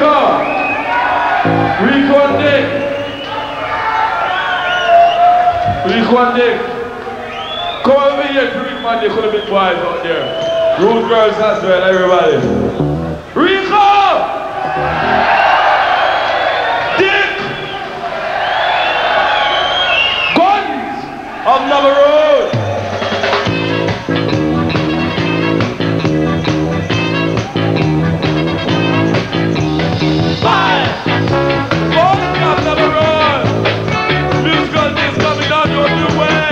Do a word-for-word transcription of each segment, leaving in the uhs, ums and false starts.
Rico. Rico and Dick. Rico and Dick. Come over here to Rico and Dick with the big boys out there. Rude girls as well, everybody. Rico! Dick! Guns of Lava Road! Fire! Guns of Lava Road! Musical days coming out your new way!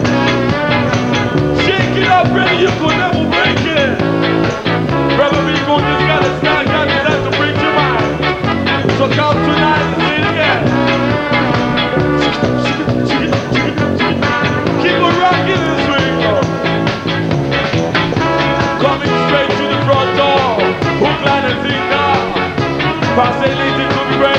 Shake it up, brother, you could never break it! Brother, we go just gotta stand, got to have to break your mind. So come tonight and say it again. Keep on rocking this Rico. Coming straight to the front door. Hook, line and finger. Pass it, lead it to the